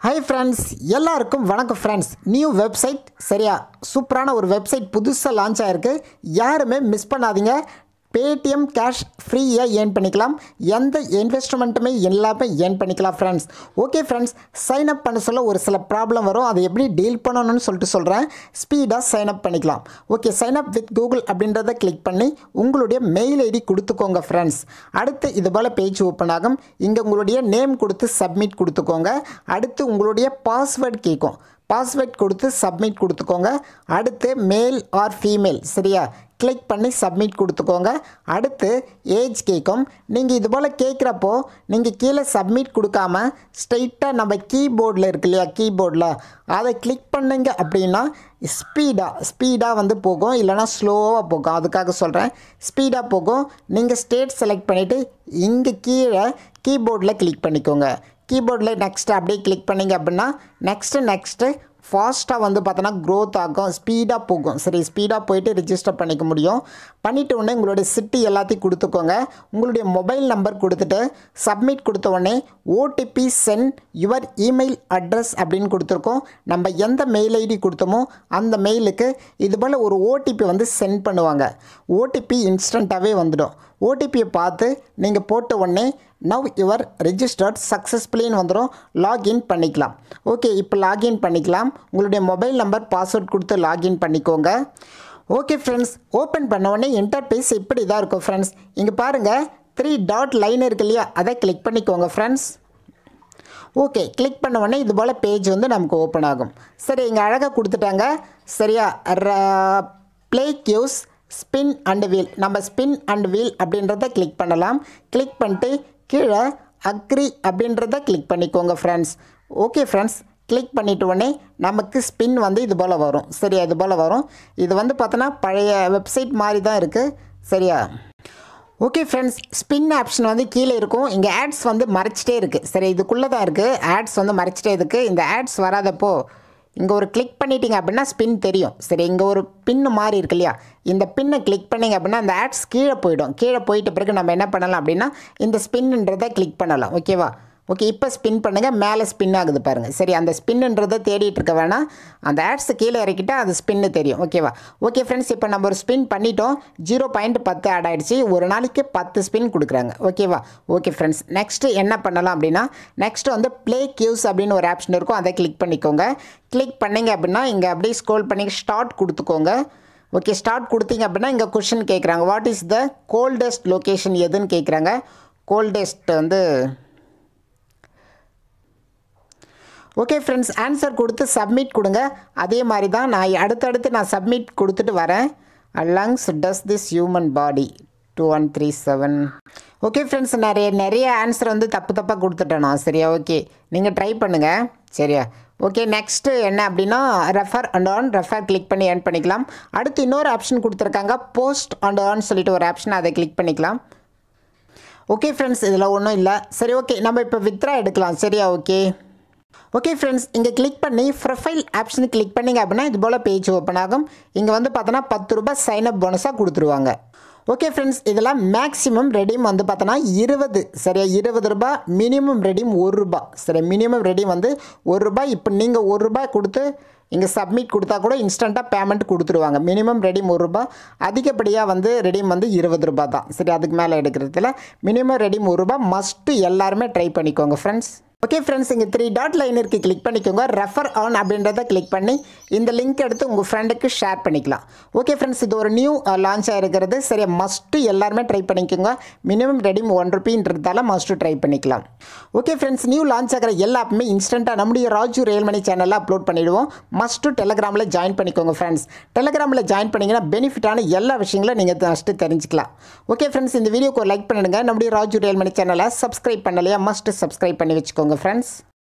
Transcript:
Hi friends, எல்லாருக்கும் வணக்கம் friends. New website சரியா சூப்பரான ஒரு வெப்சைட் புதுசா லான்ச் ஆயிருக்கு. யாருமே மிஸ் பண்ணாதீங்க. Paytm cash free-ஆ earn பண்ணிக்கலாம். எந்த இன்வெஸ்ட்மென்ட்டுமே எல்லாமே earn பண்ணிக்கலாம் friends. Okay friends, sign up பண்ண சொல்ல ஒரு சில ப்ராப்ளம் வரும். அதை எப்படி டீல் பண்ணணும்னு சொல்றேன். ஸ்பீடா sign up பண்ணிக்கலாம். ஓகே, sign up with Google அப்படின்றத கிளிக் பண்ணி உங்களுடைய மெயில் ஐடி கொடுத்துக்கோங்க friends. அடுத்து இது போல பேஜ் ஓபன் ஆகும். இங்க உங்களுடைய நேம் கொடுத்து சப்மிட் கொடுத்துக்கோங்க. அடுத்து உங்களுடைய பாஸ்வேர்ட் கேட்கும். பாஸ்வேர்ட் கொடுத்து சப்மிட் கொடுத்துக்கோங்க. அடுத்து மேல் ஆர் ஃபீமேல் சரியா கிளிக் பண்ணி சப்மிட் கொடுத்துக்கோங்க. அடுத்து ஏஜ் கேட்கும். நீங்கள் இது போல் கேட்குறப்போ நீங்கள் கீழே சப்மிட் கொடுக்காம ஸ்ட்ரைட்டாக நம்ம கீபோர்டில் இருக்கு இல்லையா, கீபோர்டில் அதை கிளிக் பண்ணுங்க அப்படின்னா ஸ்பீடாக வந்து போகும், இல்லைனா ஸ்லோவாக போகும். அதுக்காக சொல்கிறேன், ஸ்பீடாக போகும். நீங்கள் ஸ்டேட் செலக்ட் பண்ணிவிட்டு இங்கே கீழே கீபோர்டில் கிளிக் பண்ணிக்கோங்க. கீபோர்டில் நெக்ஸ்ட்டு அப்படியே கிளிக் பண்ணிங்க அப்படின்னா நெக்ஸ்ட்டு ஃபாஸ்ட்டாக வந்து பார்த்தோன்னா க்ரோத் ஆகும், ஸ்பீடாக போகும். சரி, ஸ்பீடாக போயிட்டு ரிஜிஸ்டர் பண்ணிக்க முடியும். பண்ணிவிட்டு உடனே உங்களுடைய சிட்டி எல்லாத்தையும் கொடுத்துக்கோங்க. உங்களுடைய மொபைல் நம்பர் கொடுத்துட்டு சப்மிட் கொடுத்த உடனே OTP sent your email address அப்படின்னு கொடுத்துருக்கோம். நம்ம எந்த மெயில் ஐடி கொடுத்தோமோ அந்த மெயிலுக்கு இது போல் ஒரு ஓடிபி வந்து சென்ட் பண்ணுவாங்க. ஓடிபி இன்ஸ்டண்ட்டாகவே வந்துடும். ஓடிபியை பார்த்து நீங்கள் போட்ட உடனே நவ் யுவர் ரெஜிஸ்டர்ட் சக்ஸஸ்ஃபுல்லின்னு வந்துடும். லாகின் பண்ணிக்கலாம். ஓகே, இப்போ லாகின் பண்ணிக்கலாம். உங்களுடைய மொபைல் நம்பர் பாஸ்வேர்ட் கொடுத்து லாகின் பண்ணிக்கோங்க. ஓகே ஃப்ரெண்ட்ஸ், ஓப்பன் பண்ண உடனே இன்டர்ஃபேஸ் இப்படி தான் இருக்கும் ஃப்ரெண்ட்ஸ். இங்கே பாருங்கள் 3 டாட் லைன் இருக்கு இல்லையா, அதை கிளிக் பண்ணிக்கோங்க ஃப்ரெண்ட்ஸ். ஓகே, கிளிக் பண்ண உடனே இது போல் பேஜ் வந்து நமக்கு ஓப்பன் ஆகும். சரி, இங்கே அழகாக கொடுத்துட்டாங்க சரியா. Play quiz spin and wheel, நம்ம ஸ்பின் அண்ட் வீல் அப்படின்றத கிளிக் பண்ணலாம். கிளிக் பண்ணிட்டு கீழே அக்ரி அப்படின்றத கிளிக் பண்ணிக்கோங்க ஃப்ரெண்ட்ஸ். ஓகே ஃப்ரெண்ட்ஸ், கிளிக் பண்ணிவிட்டு உடனே நமக்கு ஸ்பின் வந்து இது போல் வரும் சரியா. இது போல் வரும். இது வந்து பார்த்தோன்னா பழைய வெப்சைட் மாதிரி தான் இருக்குது சரியா. ஓகே ஃப்ரெண்ட்ஸ், ஸ்பின் ஆப்ஷன் வந்து கீழே இருக்கும். இங்கே ஆட்ஸ் வந்து மறைச்சிட்டே இருக்குது சரி, இதுக்குள்ளே தான் இருக்குது. ஆட்ஸ் வந்து மறைச்சிட்டே இருக்குது. இந்த ஆட்ஸ் வராதப்போ இங்கே ஒரு கிளிக் பண்ணிட்டீங்க அப்படின்னா ஸ்பின் தெரியும் சரி. இங்கே ஒரு பின்னு மாதிரி இருக்கு இல்லையா, இந்த பின்னை கிளிக் பண்ணிங்க அப்படின்னா அந்த ஆட்ஸ் கீழே போயிடும். கீழே போயிட்ட பிறகு நம்ம என்ன பண்ணலாம் அப்படின்னா இந்த ஸ்பின்ன்றதை கிளிக் பண்ணலாம். ஓகேவா. ஓகே, இப்போ ஸ்பின் பண்ணுங்கள். மேலே ஸ்பின் ஆகுது பாருங்கள் சரி. அந்த ஸ்பின்ன்றதை தேடிட்டு இருக்க வேணாம், அந்த ஆட்ஸ் கீழே இறக்கிட்டால் அது ஸ்பின்னு தெரியும். ஓகேவா. ஓகே ஃப்ரெண்ட்ஸ், இப்போ நம்ம ஒரு ஸ்பின் பண்ணிட்டோம். 0.10 ஆட் ஆகிடுச்சு. ஒரு நாளைக்கு 10 ஸ்பின் கொடுக்குறாங்க. ஓகேவா. ஓகே ஃப்ரெண்ட்ஸ், நெக்ஸ்ட்டு என்ன பண்ணலாம் அப்படின்னா நெக்ஸ்ட்டு வந்து ப்ளே கியூஸ் அப்படின்னு ஒரு ஆப்ஷன் இருக்கும். அதை கிளிக் பண்ணிக்கோங்க. கிளிக் பண்ணிங்க அப்படின்னா இங்கே அப்படியே ஸ்க்ரோல் பண்ணி ஸ்டார்ட் கொடுத்துக்கோங்க. ஓகே, ஸ்டார்ட் கொடுத்தீங்க அப்படின்னா இங்கே கொஷின் கேட்குறாங்க. What is the coldest location எதுன்னு கேட்குறாங்க. கோல்டஸ்ட் வந்து ஓகே ஃப்ரெண்ட்ஸ், ஆன்சர் கொடுத்து சப்மிட் கொடுங்க. அதே மாதிரி தான் நான் அடுத்தடுத்து சப்மிட் கொடுத்துட்டு வரேன். Lungs does this human body 2137. Okay friends, நிறைய ஆன்சர் வந்து தப்பாக கொடுத்துட்டேன் நான் சரியா. ஓகே, நீங்கள் ட்ரை பண்ணுங்கள் சரியா. ஓகே, நெக்ஸ்ட்டு என்ன அப்படின்னா refer and earn, refer click பண்ணி ஏர்ன் பண்ணிக்கலாம். அடுத்து இன்னொரு ஆப்ஷன் கொடுத்துருக்காங்க, போஸ்ட் அண்ட் ஆன் சொல்லிட்டு ஒரு ஆப்ஷன், அதை கிளிக் பண்ணிக்கலாம். ஓகே ஃப்ரெண்ட்ஸ், இதில் ஒன்றும் இல்லை சரி. ஓகே, நம்ம இப்போ வித்ரா எடுக்கலாம் சரியா. ஓகே ஃப்ரெண்ட்ஸ், இங்கே கிளிக் பண்ணி ப்ரொஃபைல் ஆப்ஷன் கிளிக் பண்ணிங்க அப்படின்னா இது போல் பேஜ் ஓப்பன் ஆகும். இங்கே வந்து பார்த்தோன்னா 10 ரூபாய் சைன்அப் போனஸாக கொடுத்துருவாங்க. ஓகே ஃப்ரெண்ட்ஸ், இதெல்லாம் மேக்ஸிமம் ரெடீம் வந்து பார்த்தோன்னா 20 சரியா. 20 ரூபாய். மினிமம் ரெடீம் 1 ரூபாய் சரி. மினிமம் ரெடீம் வந்து 1 ரூபாய். இப்போ நீங்கள் 1 ரூபாய் கொடுத்து இங்கே சப்மிட் கொடுத்தா கூட இன்ஸ்டண்ட்டாக பேமெண்ட் கொடுத்துருவாங்க. மினிமம் ரெடீம் 1 ரூபாய். அதிகப்படியாக வந்து ரெடீம் வந்து 20 ரூபாய் தான் சரி. அதுக்கு மேலே எடுக்கிறதுல மினிமம் ரெடீம் 1 ரூபாய். மஸ்ட்டு எல்லாருமே ட்ரை பண்ணிக்கோங்க ஃப்ரெண்ட்ஸ். ஓகே ஃப்ரெண்ட்ஸ், இங்கே 3 டாட் லைன் இருக்குது, கிளிக் பண்ணிக்கோங்க. ரெஃபர் ஆன் அப்படின்றத கிளிக் பண்ணி இந்த லிங்க் எடுத்து உங்கள் ஃப்ரெண்டுக்கு ஷேர் பண்ணிக்கலாம். ஓகே ஃப்ரெண்ட்ஸ், இது ஒரு நியூ லான்ச் ஆகிருக்கிறது சரியா. மஸ்ட்டு எல்லாருமே ட்ரை பண்ணிக்கோங்க. மினிமம் ரெடீம் 1 ரூபீன்றதால மஸ்ட்டு ட்ரை பண்ணிக்கலாம். ஓகே ஃப்ரெண்ட்ஸ், நியூ லான்ச் ஆகிற எல்லா ஆப்புமே இன்ஸ்டண்ட்டாக நம்முடைய ராஜு ரியல் மணி சேனலில் அப்லோட் பண்ணிவிடுவோம். மஸ்ட்டு டெலிகிராமில் ஜாயின் பண்ணிக்கோங்க ஃப்ரெண்ட்ஸ். டெலிகிராமில் ஜாயின் பண்ணிங்கன்னா பெனிஃபிட்டான எல்லா விஷயங்களும் நீங்கள் ஃபஸ்ட்டு தெரிஞ்சுக்கலாம். ஓகே ஃப்ரெண்ட்ஸ், இந்த வீடியோக்கு ஒரு லைக் பண்ணிடுங்க. நம்முடைய ராஜு ரியல் மணி சேனலை சப்ஸ்கிரைப் பண்ணலையா, மஸ்ட்டு சப்ஸ்கிரைப் பண்ணி வச்சுக்கோங்க friends.